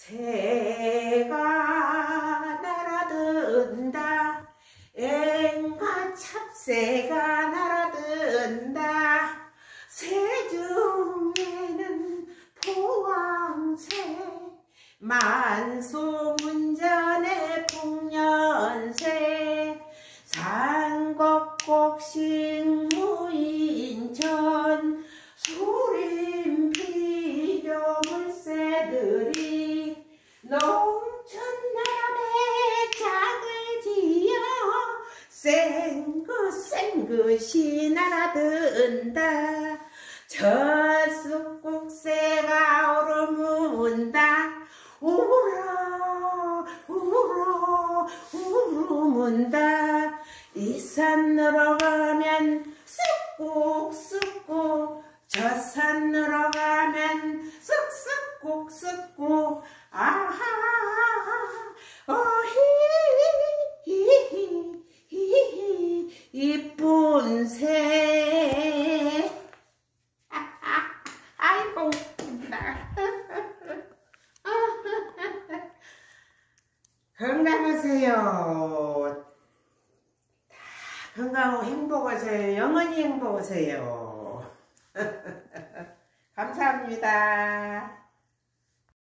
새가 날아든다. 앵가 찹새가 날아든다. 새 중에는 포항새, 만소문전의 풍년새, 산곡곡식무인천, 소림 비료물새들이 농촌나라에 짝을 지어 쌩긋쌩긋이 날아든다. 젖쑥국새가 오르문다. 우러 우러 우르문다. 이 산으로 가면 쑥국쑥국, 저 산으로 가면 쑥쑥국쑥국. 아하 어히히히히 이쁜 새. 아이고 웃긴다. 건강하세요. 건강하고 행복하세요. 영원히 행복하세요. 감사합니다.